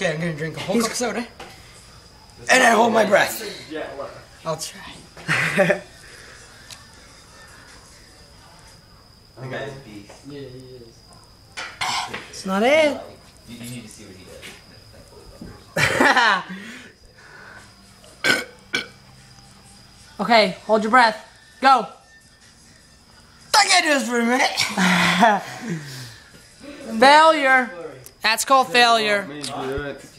Okay, I'm gonna drink a whole cup of soda. And I hold my breath. I'll try. The guy's a beast. Yeah, he is. It's not it. You need to see what he does. Okay, hold your breath. Go. I can't do this for a minute. Failure. That's called failure. Me do it.